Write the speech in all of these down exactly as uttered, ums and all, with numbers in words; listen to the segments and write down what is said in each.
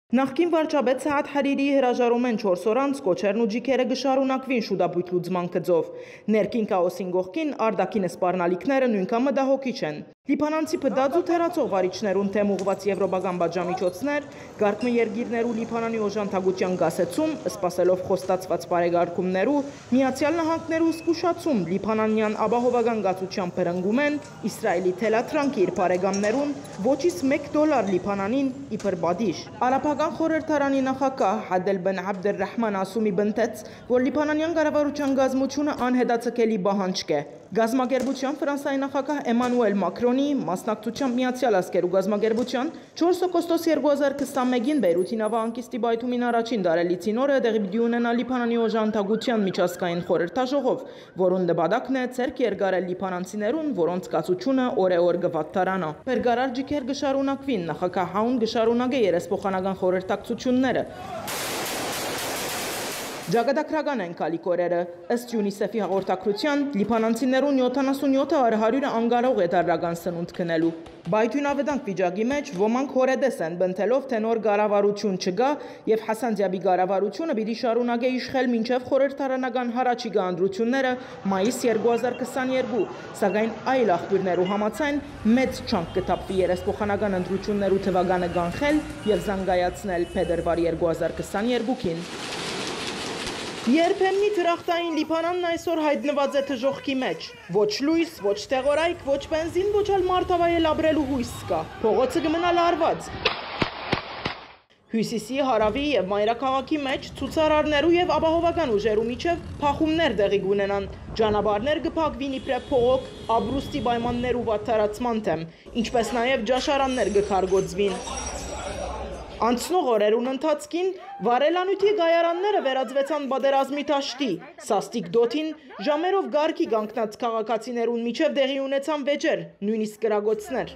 Նախկին վարչապետ Սաադ Հարիրիի հրաժարում են չորս օր անց կոչերն ու ջիքերը կշարունակվին շուտապույտ լուծման գծով։ Ներքին քաոսին գողքին արտաքին սպառնալիքները նույնքան մտահոգիչ են։ Լիբանանցի փդած ու թերացող վարիչներուն թեմ ուղղված եվրոպական պատժամիջոցներ, Գարթմի երկիրներ ու Լիբանանի օժանդակության գասեցում, սպասելով խոստացված բարեկարգումներու, Միացյալ Նահանգներու զսկուշացում Լիբանանյան ապահովական գացության բռնգում են Իսրայելի թելաթրանքի իր բարեկամներուն ոչից մեկ դոլար Լիբանանին իբր պատիժ։ Արաբական խորհրդարանի նախագահ Հադել բեն Աբդերրահման Ասումի բնտեց, որ Լիբանանյան կառավարության գազმությունը անհետաձգելի պահանջ է։ Գազམ་ակերպության Ֆրանսիայի նախագահ Էմանուել Մակրոնի մասնակցությամբ Միացյալ Ազգերու գազམ་ակերպության չորս օգոստոս երկու հազար քսանմեկին Բեյրութի նավահանգիստի բայթումին առաջին դարելիցին օրը տեղի պիտի ունենա Լիբանանի օժանդակության միջազգային խորհրդաժողով, որուն նպատակն է ձեռք երկարել լիբանանցիներուն, որոնց կացությունը օրեօր կվատթարանա։ Փերգարար ջիքեր կշարունակվին, նախագահ Հաուն կշարունակե երեսփոխանական խորհրդակցությունները։ Ջագադակրական են կալիք օրերը, ըստ ՅՈՒՆԻՍԵՖ-ի հաղորդակցության, լիբանանցիներուն յոթանասունյոթ արհարյուրը անգարող է դարական սնունդ քնելու։ Բայթյունավետանք վիճակի մեջ ոմանք հորեդես են բնթելով, թե նոր կառավարություն չկա եւ Հասան Դիաբի կառավարությունը պիտի շարունակե իշխել մինչեւ խորհրդարանական հառաջիկա ընտրությունները մայիս երկու հազար քսաներկու, սակայն այլ աղբյուրներու համաձայն մեծ չանք կթափվի երեսփոխանական ընտրություններու թվականը կանխել եւ զանգայացնել փետրվար երկու հազար քսաներկուին։ Երբեմնի դրախտային Լիբանանն այսօր հայտնված է թժողքի մեջ։ Ոչ լույս, ոչ տեղորայք, ոչ բենզին, ոչ էլ մարդավայել ապրելու հույս կա։ Փողոցը կմնա լարված։ Հյուսիսի, հարավի եւ մայրաքաղաքի մեջ ցուցարարներու եւ ապահովական ուժերու միջև փախումներ տեղի կունենան։ Ճանապարհներ կփակվին իբրև փողոք, ապրուստի պայմաններու վատթարացման թեմ, ինչպես նաեւ ջաշարաններ կքարգոծվին։ Անցնող օրերուն ընթացքին վարելանյութի գայարանները վերածվեցան պատերազմի դաշտի, սաստիկ դոթին ժամերով գարկի կանգնած քաղաքացիներուն միջև տեղի ունեցան վեճեր, նույնիսկ կրակոցներ։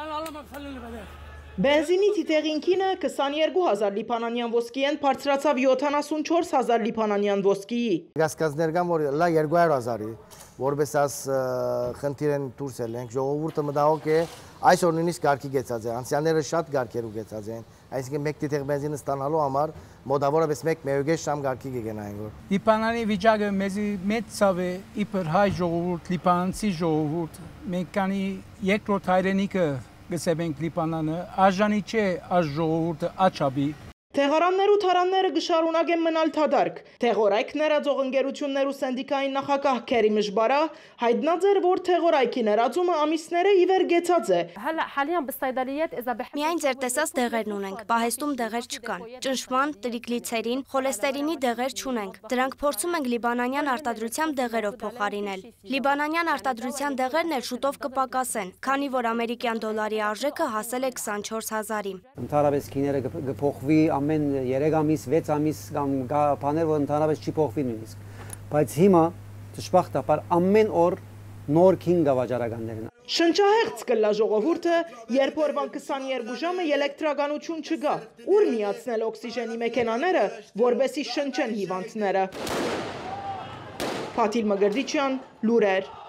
Բենզինի թիթեղինքինը քսաներկու հազար լիբանանյան ոսկիեն բարձրացավ յոթանասունչորս հազար լիբանանյան ոսկիի։ Գասկազներ կան, որ լա երկու հարյուր հազարի, որպես աս խնդիր են դուրս ելենք, ժողովուրդը մտահոգ է, այսօր նույնիսկ գարկի գեցած է, անցյալները շատ գարկերու գեցած են, այսինքն մեկ թիթեղ բենզինը ստանալու համար մոտավորապես մեկ մեկուկես ժամ գարկի կգնային որ։ Լիբանանի վիճակը մեզի մեծ ցավ է, իբր հայ ժողովուրդ, լիբանանցի ժողովուրդ, մենք կանի երկրորդ հայրենիքը գսեբենք Լիբանանը, արժանի չէ այս ժողովուրդը աչաբի։ Թեղարաններու թարանները կշարունակեն մնալ թադարկ։ Թեղորայք ներածող ընկերություններու սենդիկայի նախագահ Քերի Մժբարա հայտնած էր, որ թեղորայքի ներածումը ամիսները ի վեր գեցած է։ Միայն ձեր տեսած դեղերն ունենք, պահեստում դեղեր չկան։ Ճնշման, տրիգլիցերին, խոլեստերինի դեղեր չունենք։ Դրանք փորձում ենք լիբանանյան արտադրության դեղերով փոխարինել։ Լիբանանյան արտադրության դեղերն էլ շուտով կպակասեն, քանի որ ամերիկյան դոլարի արժեքը հասել է քսանչորս հազարի։ Ընդհանրապես քիները կփոխվի ամեն երեք ամիս, վեց ամիս կամ բաներ, որ ընդհանրապես չի փոխվի նույնիսկ։ Բայց հիմա դժբախտաբար ամեն օր նոր քին գավաճառականներն։ Շնչահեղձ կլա ժողովուրդը, երբ օրվան քսաներկու ժամը էլեկտրականություն չկա, ուր միացնել օքսիժենի մեքենաները, որբեսի շնչեն հիվանդները։ Փաթիլ Մգրդիչյան, լուրեր։